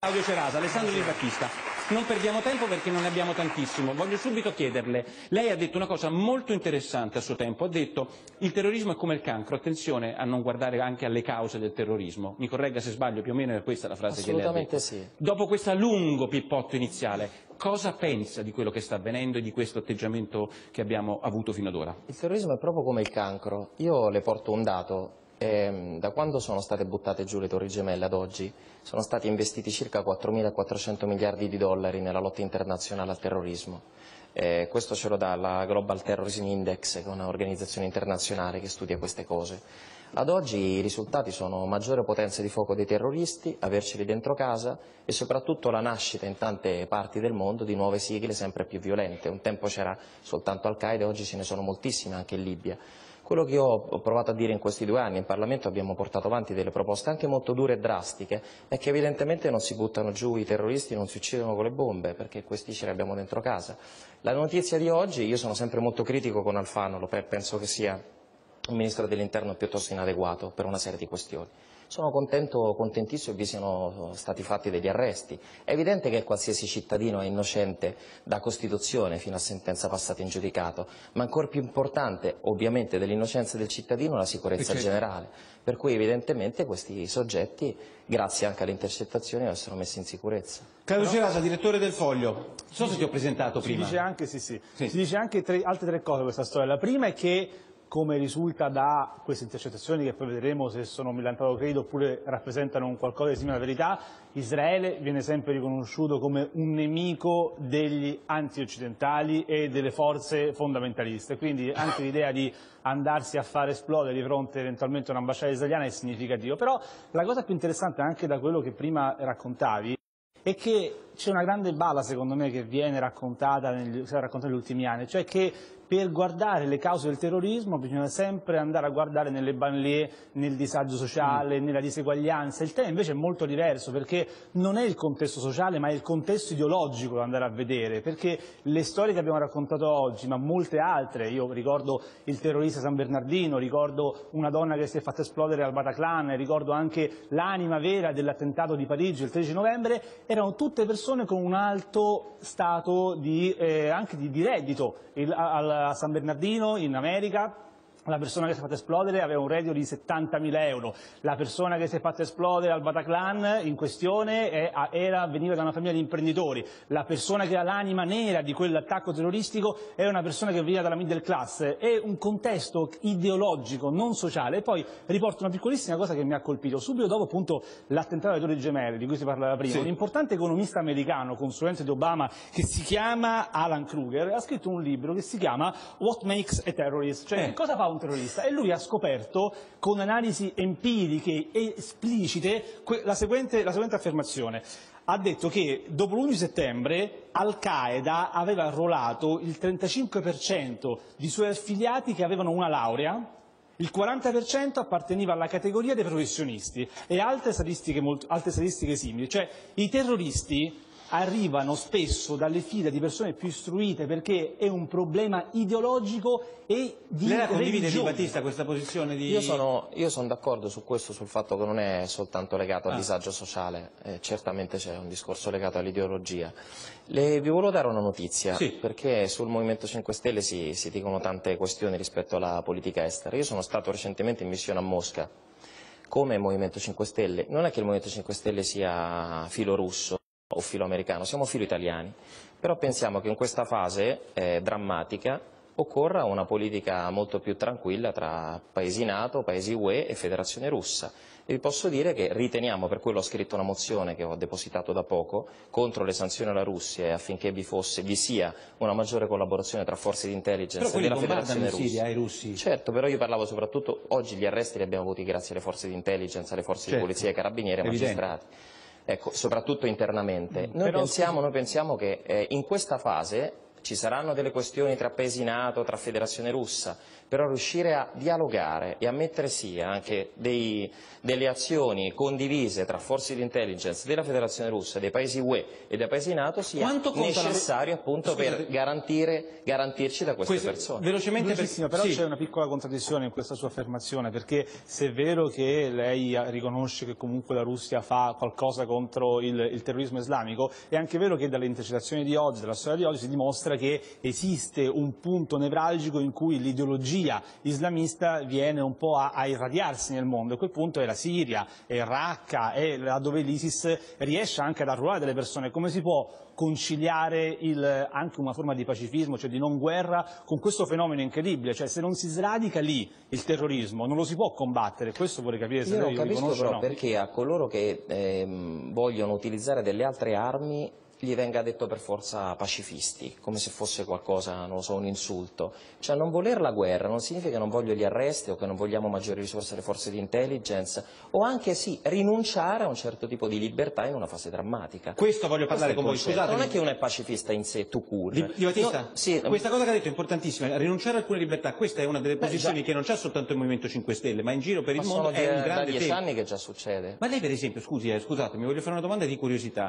Claudio Cerasa, Alessandro Di Battista. Non perdiamo tempo perché non ne abbiamo tantissimo. Voglio subito chiederle, lei ha detto una cosa molto interessante a suo tempo, ha detto il terrorismo è come il cancro, attenzione a non guardare anche alle cause del terrorismo. Mi corregga se sbaglio, più o meno è questa la frase che lei ha detto. Assolutamente sì. Dopo questo lungo pippotto iniziale, cosa pensa di quello che sta avvenendo e di questo atteggiamento che abbiamo avuto fino ad ora? Il terrorismo è proprio come il cancro. Io le porto un dato. Da quando sono state buttate giù le Torri Gemelle ad oggi sono stati investiti circa 4.400 miliardi di dollari nella lotta internazionale al terrorismo. Questo ce lo dà la Global Terrorism Index, che è un'organizzazione internazionale che studia queste cose. Ad oggi i risultati sono maggiore potenza di fuoco dei terroristi, averceli dentro casa e soprattutto la nascita in tante parti del mondo di nuove sigle sempre più violente. Un tempo c'era soltanto Al-Qaeda, oggi ce ne sono moltissime anche in Libia. Quello che ho provato a dire in questi 2 anni in Parlamento, abbiamo portato avanti delle proposte anche molto dure e drastiche, è che evidentemente non si buttano giù i terroristi, non si uccidono con le bombe, perché questi ce li abbiamo dentro casa. La notizia di oggi, io sono sempre molto critico con Alfano, penso che sia un ministro dell'interno piuttosto inadeguato per una serie di questioni. Sono contentissimo che vi siano stati fatti degli arresti. È evidente che qualsiasi cittadino è innocente da Costituzione fino a sentenza passata in giudicato, ma ancora più importante ovviamente dell'innocenza del cittadino è la sicurezza generale, per cui evidentemente questi soggetti, grazie anche alle intercettazioni, devono essere messi in sicurezza. Claudio Cerasa, direttore del Foglio, non so se ti ho presentato prima. Si dice anche, sì. Si dice anche altre 3 cose questa storia. La prima è che, come risulta da queste intercettazioni, che poi vedremo se sono millantato credo oppure rappresentano un qualcosa di simile alla verità, Israele viene sempre riconosciuto come un nemico degli anti-occidentali e delle forze fondamentaliste, quindi anche l'idea di andarsi a fare esplodere di fronte eventualmente a un'ambasciata israeliana è significativo. Però la cosa più interessante anche da quello che prima raccontavi è che c'è una grande balla, secondo me, che viene raccontata negli ultimi anni, cioè che per guardare le cause del terrorismo bisogna sempre andare a guardare nelle banlieue, nel disagio sociale, nella diseguaglianza. Il tema invece è molto diverso, perché non è il contesto sociale ma è il contesto ideologico da andare a vedere, perché le storie che abbiamo raccontato oggi, ma molte altre, io ricordo il terrorista San Bernardino, ricordo una donna che si è fatta esplodere al Bataclan, ricordo anche l'anima vera dell'attentato di Parigi il 13 novembre, erano tutte persone con un alto stato anche di reddito. A San Bernardino in America la persona che si è fatta esplodere aveva un reddito di 70.000 euro, la persona che si è fatta esplodere al Bataclan in questione veniva da una famiglia di imprenditori, la persona che ha l'anima nera di quell'attacco terroristico era una persona che veniva dalla middle class. È un contesto ideologico, non sociale. E poi riporto una piccolissima cosa che mi ha colpito. Subito dopo appunto l'attentato alle Torri Gemelle, di cui si parlava prima, un importante economista americano, consulente di Obama, che si chiama Alan Kruger, ha scritto un libro che si chiama What Makes a Terrorist, cioè cosa fa un terrorista, e lui ha scoperto con analisi empiriche e esplicite la seguente affermazione. Ha detto che dopo l'11 settembre Al-Qaeda aveva arruolato il 35% di suoi affiliati che avevano una laurea, il 40% apparteneva alla categoria dei professionisti e altre statistiche simili, cioè i terroristi arrivano spesso dalle file di persone più istruite perché è un problema ideologico e di Lei la condivide, Di religione. Battista, questa posizione di... Io sono d'accordo su questo, sul fatto che non è soltanto legato al disagio sociale, certamente c'è un discorso legato all'ideologia. Vi volevo dare una notizia, perché sul Movimento 5 Stelle si dicono tante questioni rispetto alla politica estera. Io sono stato recentemente in missione a Mosca come Movimento 5 Stelle. Non è che il Movimento 5 Stelle sia filo russo o filo americano, siamo filo italiani, però pensiamo che in questa fase drammatica occorra una politica molto più tranquilla tra paesi NATO, paesi UE e Federazione Russa. E vi posso dire che riteniamo, per quello ho scritto una mozione che ho depositato da poco, contro le sanzioni alla Russia e affinché vi sia una maggiore collaborazione tra forze di intelligence della Federazione Russa. Siria, ai russi. Certo, però io parlavo soprattutto, oggi gli arresti li abbiamo avuti grazie alle forze di intelligence, alle forze di polizia, ai carabinieri e ai magistrati. Ecco, soprattutto internamente. Noi pensiamo che in questa fase ci saranno delle questioni tra paesi NATO, tra Federazione Russa, però riuscire a dialogare e a mettere sì anche delle azioni condivise tra forze di intelligence della Federazione Russa, dei paesi UE e dei paesi NATO sia necessario appunto per garantirci da queste persone. Velocemente, però sì. c'è una piccola contraddizione in questa sua affermazione, perché se è vero che lei riconosce che comunque la Russia fa qualcosa contro il terrorismo islamico, è anche vero che dalle intercettazioni di oggi, dalla storia di oggi, si dimostra che esiste un punto nevralgico in cui l'ideologia islamista viene un po' a irradiarsi nel mondo, e quel punto è la Siria, è il Raqqa, è là dove l'ISIS riesce anche ad arruolare delle persone. Come si può conciliare anche una forma di pacifismo, cioè di non guerra, con questo fenomeno incredibile? Cioè, se non si sradica lì il terrorismo non lo si può combattere. Questo vorrei capire se io lei non lo capisco riconosce o però no. perché a coloro che vogliono utilizzare delle altre armi gli venga detto per forza pacifisti, come se fosse qualcosa, non lo so, un insulto. Cioè, non voler la guerra non significa che non voglio gli arresti o che non vogliamo maggiori risorse alle forze di intelligence, o anche sì, rinunciare a un certo tipo di libertà in una fase drammatica. Questo voglio parlare con voi, scusate. Non è che uno è pacifista in sé, tu court. Di Battista, No, sì, questa cosa che ha detto è importantissima, rinunciare a alcune libertà, questa è una delle posizioni che non c'è soltanto il Movimento 5 Stelle, ma in giro per il mondo è un da grande 10 tema. anni che già succede. Ma lei per esempio, scusatemi, voglio fare una domanda di curiosità.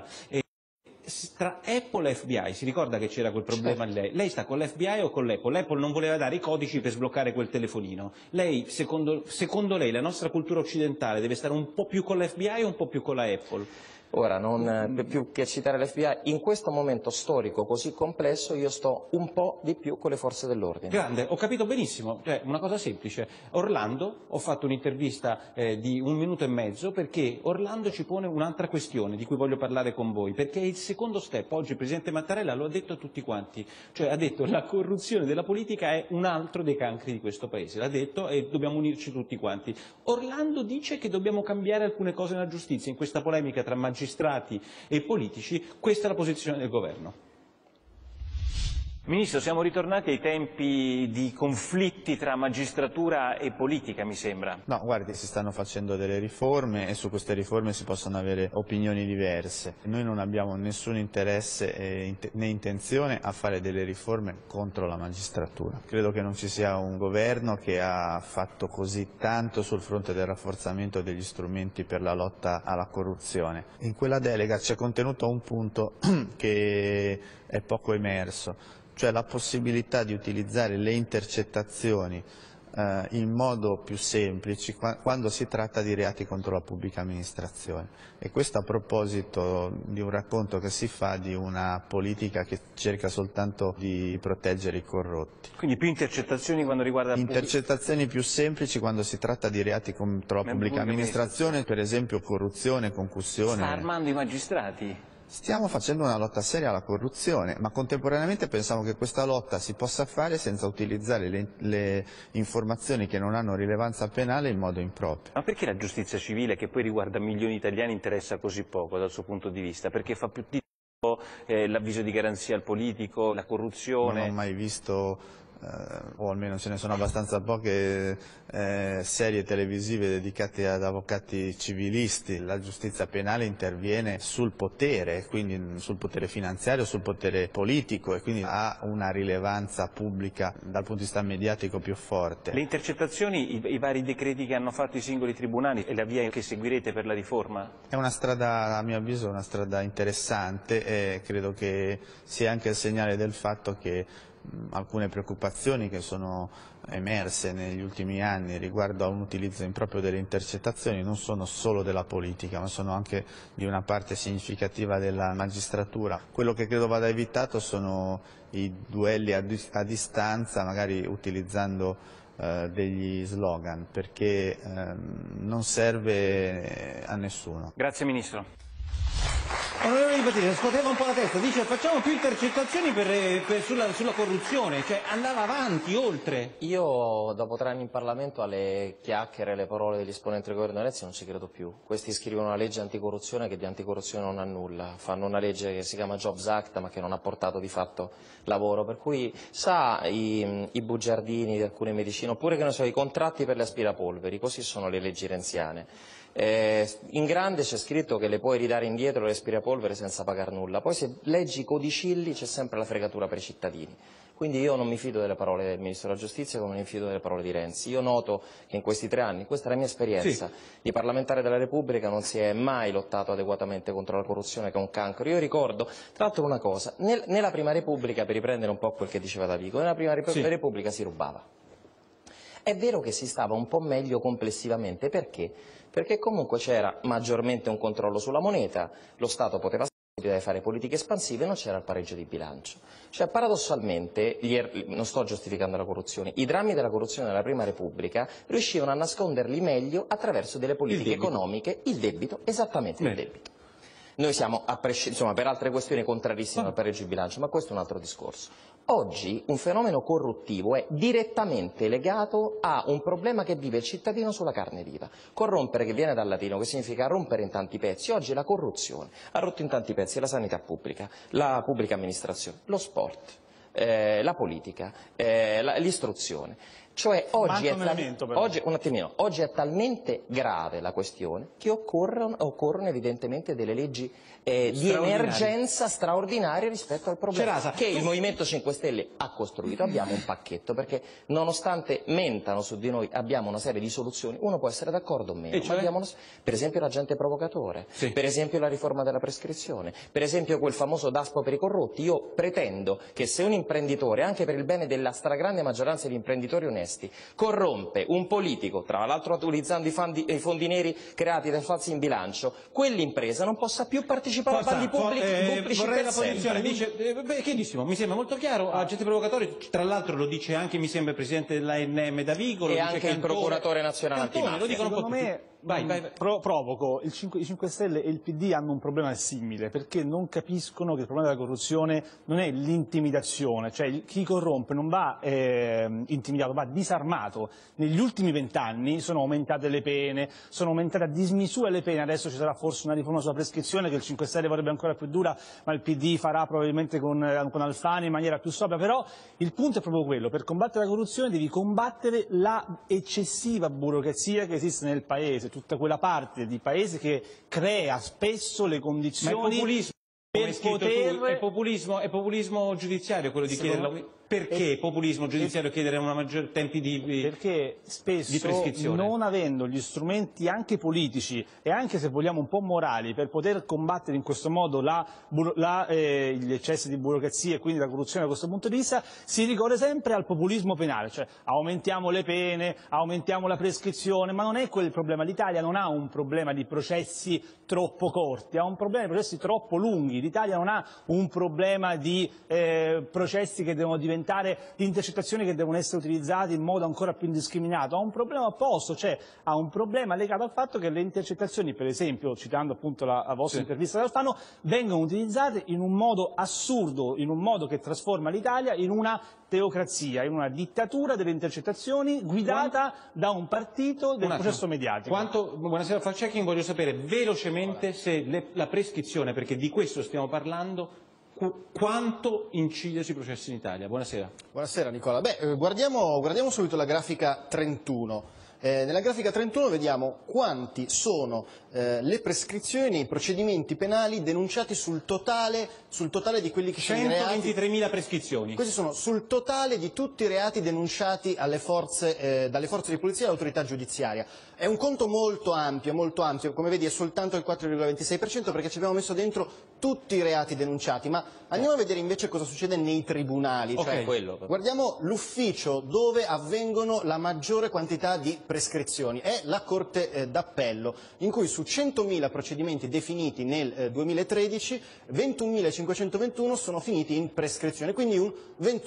Tra Apple e FBI, si ricorda che c'era quel problema lei? Lei sta con l'FBI o con l'Apple? L'Apple non voleva dare i codici per sbloccare quel telefonino. Lei, secondo lei, la nostra cultura occidentale deve stare un po' più con l'FBI o un po' più con la Apple? Ora, non più che citare l'FBI, in questo momento storico così complesso io sto un po' di più con le forze dell'ordine. Grande, ho capito benissimo, cioè una cosa semplice. Orlando, ho fatto un'intervista di 1 minuto e mezzo perché Orlando ci pone un'altra questione di cui voglio parlare con voi, perché il secondo step, oggi il Presidente Mattarella lo ha detto a tutti quanti, cioè ha detto la corruzione della politica è un altro dei cancri di questo Paese, l'ha detto e dobbiamo unirci tutti quanti. Orlando dice che dobbiamo cambiare alcune cose nella giustizia, in questa polemica tra magistrati e politici, questa è la posizione del governo. Ministro, siamo ritornati ai tempi di conflitti tra magistratura e politica, mi sembra. No, guardi, si stanno facendo delle riforme e su queste riforme si possono avere opinioni diverse. Noi non abbiamo nessun interesse né intenzione a fare delle riforme contro la magistratura. Credo che non ci sia un governo che ha fatto così tanto sul fronte del rafforzamento degli strumenti per la lotta alla corruzione. In quella delega c'è contenuto un punto che è poco emerso, cioè la possibilità di utilizzare le intercettazioni in modo più semplice quando si tratta di reati contro la pubblica amministrazione. E questo a proposito di un racconto che si fa di una politica che cerca soltanto di proteggere i corrotti. Quindi più intercettazioni quando riguarda... Intercettazioni più semplici quando si tratta di reati contro la pubblica amministrazione, per esempio corruzione, concussione. Sta armando i magistrati? Stiamo facendo una lotta seria alla corruzione, ma contemporaneamente pensiamo che questa lotta si possa fare senza utilizzare le informazioni che non hanno rilevanza penale in modo improprio. Ma perché la giustizia civile, che poi riguarda milioni di italiani, interessa così poco dal suo punto di vista? Perché fa più tipo l'avviso di garanzia al politico, la corruzione? Non ho mai visto, o almeno ce ne sono abbastanza poche, serie televisive dedicate ad avvocati civilisti. La giustizia penale interviene sul potere, quindi sul potere finanziario, sul potere politico, e quindi ha una rilevanza pubblica dal punto di vista mediatico più forte. Le intercettazioni, i vari decreti che hanno fatto i singoli tribunali e la via che seguirete per la riforma? È una strada, a mio avviso, una strada interessante, e credo che sia anche il segnale del fatto che alcune preoccupazioni che sono emerse negli ultimi anni riguardo a un utilizzo improprio delle intercettazioni non sono solo della politica, ma sono anche di una parte significativa della magistratura. Quello che credo vada evitato sono i duelli a distanza, magari utilizzando degli slogan, perché non serve a nessuno. Grazie Ministro. Onorevole Di Battista, scuoteva un po' la testa, dice facciamo più intercettazioni sulla corruzione, cioè andava avanti, oltre. Io dopo 3 anni in Parlamento alle chiacchiere e alle parole degli esponenti del governo Renzi non ci credo più. Questi scrivono una legge anticorruzione che di anticorruzione non ha nulla, fanno una legge che si chiama Jobs Act ma che non ha portato di fatto lavoro, per cui sa i bugiardini di alcune medicine, oppure che ne so, i contratti per le aspirapolveri, così sono le leggi renziane. In grande c'è scritto che le puoi ridare indietro l'aspirapolvere senza pagare nulla, poi se leggi i codicilli c'è sempre la fregatura per i cittadini. Quindi io non mi fido delle parole del Ministro della Giustizia come non mi fido delle parole di Renzi. Io noto che in questi 3 anni, questa è la mia esperienza, di parlamentare della Repubblica, non si è mai lottato adeguatamente contro la corruzione, che è un cancro. Io ricordo, tra l'altro, una cosa, nella Prima Repubblica, per riprendere un po' quel che diceva Davigo, nella Prima Repubblica si rubava. È vero che si stava un po' meglio complessivamente, perché? Perché comunque c'era maggiormente un controllo sulla moneta, lo Stato poteva fare politiche espansive e non c'era il pareggio di bilancio. Cioè, paradossalmente, non sto giustificando la corruzione, i drammi della corruzione nella Prima Repubblica riuscivano a nasconderli meglio attraverso delle politiche economiche, il debito, esattamente il debito. Noi siamo, insomma, per altre questioni contrarissimi al pareggio di bilancio, ma questo è un altro discorso. Oggi un fenomeno corruttivo è direttamente legato a un problema che vive il cittadino sulla carne viva. Corrompere, che viene dal latino, che significa rompere in tanti pezzi. Oggi la corruzione ha rotto in tanti pezzi la sanità pubblica, la pubblica amministrazione, lo sport, la politica, l'istruzione. Cioè oggi è talmente grave la questione che occorrono evidentemente delle leggi di emergenza straordinarie rispetto al problema che il Movimento 5 Stelle ha costruito. Abbiamo un pacchetto, perché nonostante mentano su di noi abbiamo una serie di soluzioni. Uno può essere d'accordo o meno, ma abbiamo per esempio l'agente provocatore, per esempio la riforma della prescrizione, per esempio quel famoso DASPO per i corrotti. Io pretendo che se un imprenditore, anche per il bene della stragrande maggioranza di imprenditori onesti, corrompe un politico, tra l'altro utilizzando i fondi neri creati dai falsi in bilancio, quell'impresa non possa più partecipare a bandi pubblici vorrei per la posizione, dice, chiarissimo, mi sembra molto chiaro, agente provocatore, tra l'altro lo dice anche, mi sembra, il presidente dell'ANM Davigo, e anche il procuratore nazionale antimafia. Lo dicono un po' tutti. Provoco, i 5 Stelle e il PD hanno un problema simile, perché non capiscono che il problema della corruzione non è l'intimidazione, cioè chi corrompe non va intimidato, va disarmato. Negli ultimi 20 anni sono aumentate le pene, sono aumentate a dismisura le pene, adesso ci sarà forse una riforma sulla prescrizione che il 5 Stelle vorrebbe ancora più dura, ma il PD farà probabilmente con Alfano in maniera più sobria. Però il punto è proprio quello: per combattere la corruzione devi combattere la eccessiva burocrazia che esiste nel Paese, tutta quella parte di Paese che crea spesso le condizioni per poter... È populismo giudiziario quello di chiedere... Perché populismo giudiziario chiedere una maggior tempi di Perché spesso, di prescrizione, non avendo gli strumenti anche politici e anche, se vogliamo, un po' morali per poter combattere in questo modo gli eccessi di burocrazia e quindi la corruzione da questo punto di vista, si ricorre sempre al populismo penale, cioè aumentiamo le pene, aumentiamo la prescrizione, ma non è quel il problema. L'Italia non ha un problema di processi troppo corti, ha un problema di processi troppo lunghi. L'Italia non ha un problema di processi che devono diventare, di intercettazioni che devono essere utilizzate in modo ancora più indiscriminato. Ha un problema opposto, cioè ha un problema legato al fatto che le intercettazioni, per esempio, citando appunto la vostra intervista ad Alfano, vengono utilizzate in un modo assurdo, in un modo che trasforma l'Italia in una teocrazia, in una dittatura delle intercettazioni guidata da un partito del processo mediatico. Buonasera, Falceching, voglio sapere velocemente se la prescrizione, perché di questo stiamo parlando, quanto incide sui processi in Italia. Buonasera. Buonasera Nicola. Guardiamo subito la grafica 31. Nella grafica 31 vediamo quanti sono le prescrizioni, i procedimenti penali denunciati sul totale di quelli che sono i reati. 123.000 prescrizioni. Questi sono sul totale di tutti i reati denunciati dalle forze di polizia e all'autorità giudiziaria. È un conto molto ampio, come vedi è soltanto il 4,26%, perché ci abbiamo messo dentro tutti i reati denunciati, ma andiamo a vedere invece cosa succede nei tribunali. Cioè, guardiamo l'ufficio dove avvengono la maggiore quantità di prescrizioni, è la Corte d'Appello, in cui su 100.000 procedimenti definiti nel 2013, 21.521 sono finiti in prescrizione, quindi un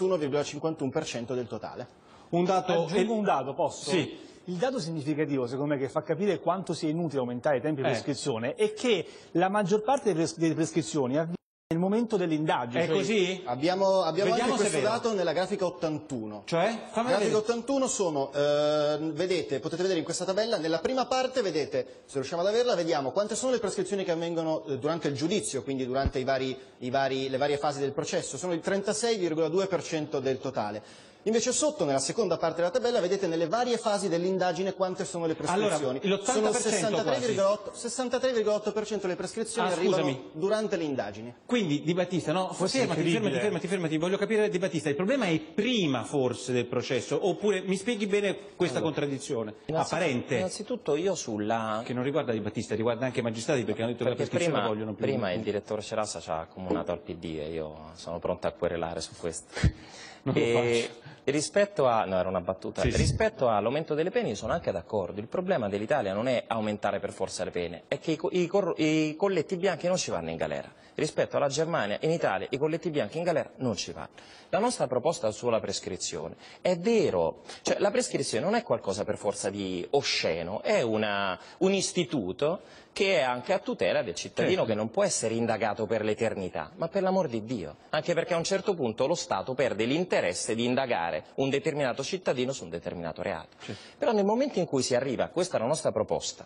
21,51% del totale. Aggiungo un dato, posso? Sì. Il dato significativo, secondo me, che fa capire quanto sia inutile aumentare i tempi di prescrizione è che la maggior parte delle prescrizioni avviene nel momento dell'indagine. È così? Abbiamo anche questo dato nella grafica 81. Cioè? La grafica 81 sono, potete vedere in questa tabella, nella prima parte vedete, se riusciamo ad averla, vediamo quante sono le prescrizioni che avvengono durante il giudizio, quindi durante le varie fasi del processo, sono il 36,2% del totale. Invece sotto, nella seconda parte della tabella, vedete nelle varie fasi dell'indagine quante sono le prescrizioni. Allora, sono l'80% 63,8% le prescrizioni arrivano durante le indagini. Quindi Di Battista, no, fermati, voglio capire Di Battista, il problema è prima forse del processo, oppure mi spieghi bene questa contraddizione apparente? Innanzitutto io sulla... Che non riguarda Di Battista, riguarda anche i magistrati, perché hanno detto che la prescrizione la vogliono più. Prima il direttore Cerasa ci ha accomunato al PD e io sono pronto a querelare su questo. Non lo faccio. Rispetto a... no, era una battuta. Sì. Rispetto all'aumento delle pene sono anche d'accordo. Il problema dell'Italia non è aumentare per forza le pene, è che i colletti bianchi non ci vanno in galera. Rispetto alla Germania, in Italia i colletti bianchi in galera non ci vanno. La nostra proposta sulla prescrizione è vero, cioè la prescrizione non è qualcosa per forza di osceno, è un istituto che è anche a tutela del cittadino, che non può essere indagato per l'eternità, ma per l'amor di Dio, anche perché a un certo punto lo Stato perde l'interesse di indagare un determinato cittadino su un determinato reato. Però nel momento in cui si arriva, questa è la nostra proposta,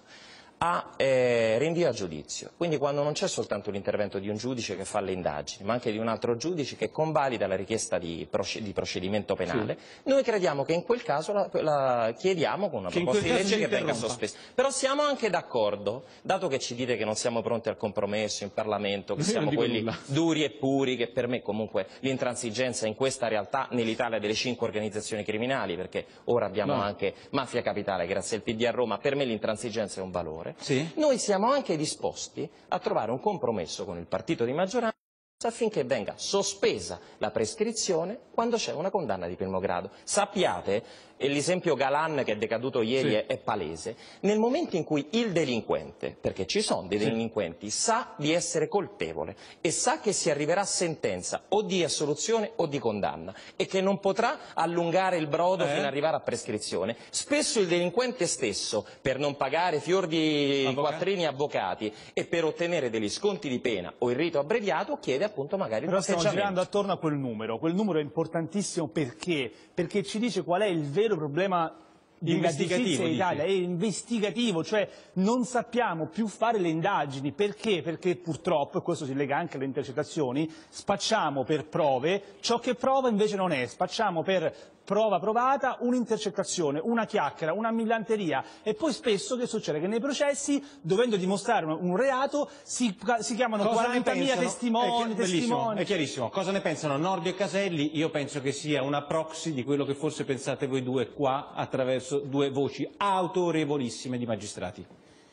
a rinvio a giudizio, quindi quando non c'è soltanto l'intervento di un giudice che fa le indagini, ma anche di un altro giudice che convalida la richiesta di procedimento penale, noi crediamo che in quel caso la chiediamo con una proposta di legge che venga sospesa. Però siamo anche d'accordo, dato che ci dite che non siamo pronti al compromesso in Parlamento, che siamo quelli duri e puri, che per me comunque l'intransigenza in questa realtà nell'Italia delle 5 organizzazioni criminali, perché ora abbiamo anche Mafia Capitale grazie al PD a Roma, per me l'intransigenza è un valore. Noi siamo anche disposti a trovare un compromesso con il partito di maggioranza affinché venga sospesa la prescrizione quando c'è una condanna di primo grado. Sappiate, e l'esempio Galan che è decaduto ieri è palese, nel momento in cui il delinquente, perché ci sono dei delinquenti, sa di essere colpevole e sa che si arriverà a sentenza o di assoluzione o di condanna e che non potrà allungare il brodo fino ad arrivare a prescrizione, spesso il delinquente stesso, per non pagare fior di quattrini avvocati e per ottenere degli sconti di pena o il rito abbreviato, chiede appunto magari il patteggiamento. Però stiamo girando attorno a quel numero è importantissimo perché ci dice qual è il vero problema della giustizia in Italia, è investigativo, cioè non sappiamo più fare le indagini. Perché? Perché purtroppo, e questo si lega anche alle intercettazioni, spacciamo per prove ciò che prova invece non è, spacciamo per prova provata un'intercettazione, una chiacchiera, una millanteria, e poi spesso che succede? Che nei processi, dovendo dimostrare un reato, si chiamano 40.000 testimoni. È chiarissimo. Cosa ne pensano Nordio e Caselli? Io penso che sia una proxy di quello che forse pensate voi due qua, attraverso due voci autorevolissime di magistrati.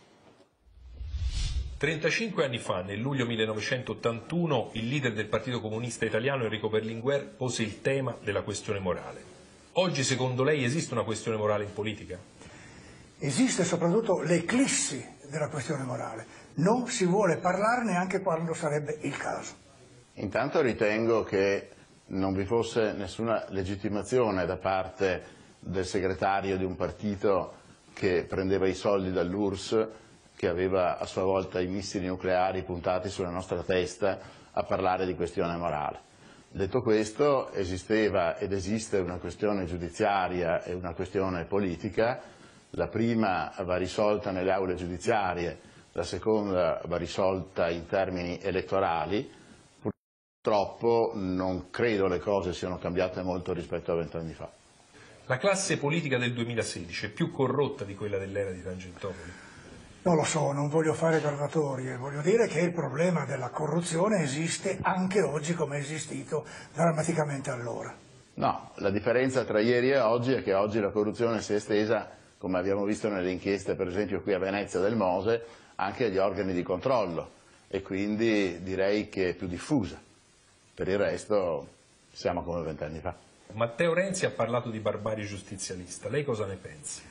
35 anni fa, nel luglio 1981, il leader del Partito Comunista Italiano, Enrico Berlinguer, pose il tema della questione morale. Oggi, secondo lei, esiste una questione morale in politica? Esiste soprattutto l'eclissi della questione morale. Non si vuole parlarne neanche quando sarebbe il caso. Intanto ritengo che non vi fosse nessuna legittimazione da parte del segretario di un partito che prendeva i soldi dall'URSS, che aveva a sua volta i missili nucleari puntati sulla nostra testa, a parlare di questione morale. Detto questo, esisteva ed esiste una questione giudiziaria e una questione politica. La prima va risolta nelle aule giudiziarie, la seconda va risolta in termini elettorali. Purtroppo non credo le cose siano cambiate molto rispetto a 20 anni fa. La classe politica del 2016 è più corrotta di quella dell'era di Tangentopoli? Non lo so, non voglio fare graduatorie, voglio dire che il problema della corruzione esiste anche oggi come è esistito drammaticamente allora. No, la differenza tra ieri e oggi è che oggi la corruzione si è estesa, come abbiamo visto nelle inchieste per esempio qui a Venezia del Mose, anche agli organi di controllo, e quindi direi che è più diffusa. Per il resto siamo come 20 anni fa. Matteo Renzi ha parlato di barbarie giustizialista, lei cosa ne pensa?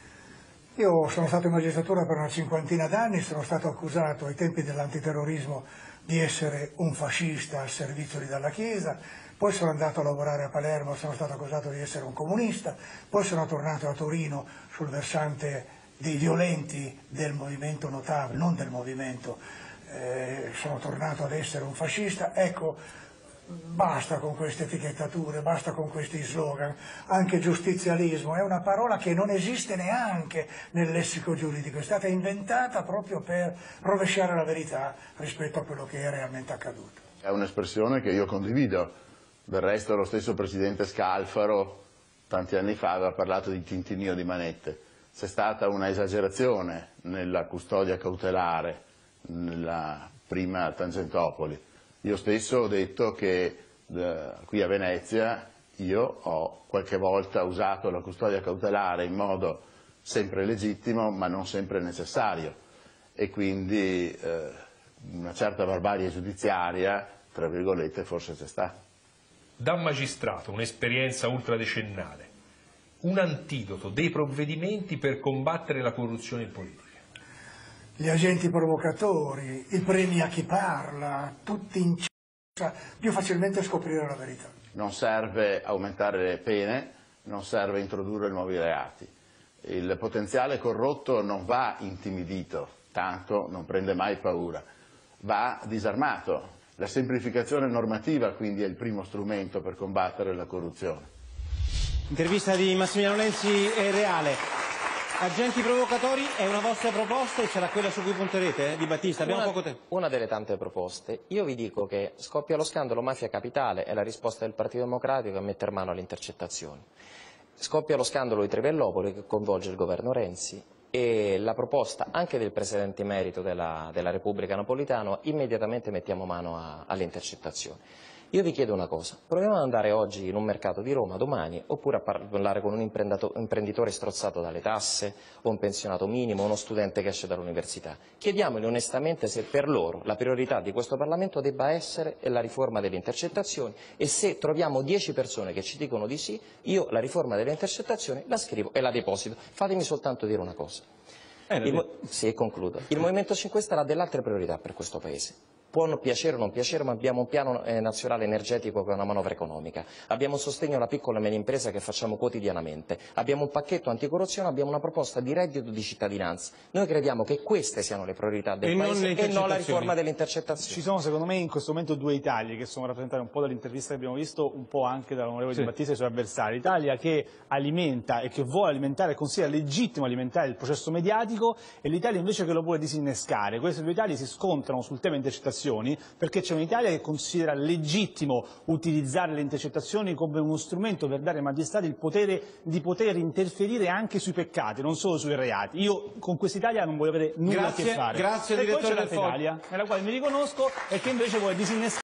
Io sono stato in magistratura per una cinquantina d'anni, sono stato accusato ai tempi dell'antiterrorismo di essere un fascista al servizio di Dalla Chiesa, poi sono andato a lavorare a Palermo, sono stato accusato di essere un comunista, poi sono tornato a Torino sul versante dei violenti del movimento Notabile, non del movimento, sono tornato ad essere un fascista. Ecco, basta con queste etichettature, basta con questi slogan. Anche giustizialismo è una parola che non esiste neanche nel lessico giuridico, è stata inventata proprio per rovesciare la verità rispetto a quello che è realmente accaduto. È un'espressione che io condivido, del resto lo stesso presidente Scalfaro tanti anni fa aveva parlato di tintinnio di manette. C'è stata una esagerazione nella custodia cautelare, nella prima Tangentopoli. Io stesso ho detto che qui a Venezia io ho qualche volta usato la custodia cautelare in modo sempre legittimo ma non sempre necessario, e quindi una certa barbarie giudiziaria, tra virgolette, forse c'è stata. Da magistrato, un'esperienza ultradecennale, un antidoto, dei provvedimenti per combattere la corruzione in politica. Gli agenti provocatori, i premi a chi parla, tutti in più facilmente scoprire la verità. Non serve aumentare le pene, non serve introdurre nuovi reati. Il potenziale corrotto non va intimidito, tanto non prende mai paura, va disarmato. La semplificazione normativa quindi è il primo strumento per combattere la corruzione. Intervista di Massimiliano Lenzi è reale. Agenti provocatori è una vostra proposta e sarà quella su cui punterete, Di Battista? Abbiamo poco tempo. Una delle tante proposte. Io vi dico che scoppia lo scandalo Mafia Capitale è la risposta del Partito Democratico a mettere mano alle intercettazioni. Scoppia lo scandalo di Trivellopoli che coinvolge il governo Renzi e la proposta anche del Presidente emerito della Repubblica Napolitano, immediatamente mettiamo mano alle intercettazioni. Io vi chiedo una cosa, proviamo ad andare oggi in un mercato di Roma, domani, oppure a parlare con un imprenditore strozzato dalle tasse, o un pensionato minimo, uno studente che esce dall'università. Chiediamoli onestamente se per loro la priorità di questo Parlamento debba essere la riforma delle intercettazioni, e se troviamo 10 persone che ci dicono di sì, io la riforma delle intercettazioni la scrivo e la deposito. Fatemi soltanto dire una cosa. Sì, concludo. Il Movimento 5 Stelle ha delle altre priorità per questo Paese. Può piacere o non piacere, ma abbiamo un piano nazionale energetico che è una manovra economica. Abbiamo un sostegno alla piccola e media impresa che facciamo quotidianamente. Abbiamo un pacchetto anticorruzione, abbiamo una proposta di reddito di cittadinanza. Noi crediamo che queste siano le priorità del Paese e non la riforma delle intercettazioni. Ci sono secondo me in questo momento due Italie che sono rappresentate un po' dall'intervista che abbiamo visto, un po' anche dall'onorevole Di Battista e i suoi avversari. L'Italia che alimenta e che vuole alimentare e considera legittimo alimentare il processo mediatico, e l'Italia invece che lo vuole disinnescare. Queste due Italie si scontrano sul tema intercettazioni perché c'è un'Italia che considera legittimo utilizzare le intercettazioni come uno strumento per dare ai magistrati il potere di poter interferire anche sui peccati, non solo sui reati. Io con quest'Italia non voglio avere nulla a che fare. Grazie, e poi direttore c'è del l'altra Italia, nella quale mi riconosco e che invece vuole disinnescare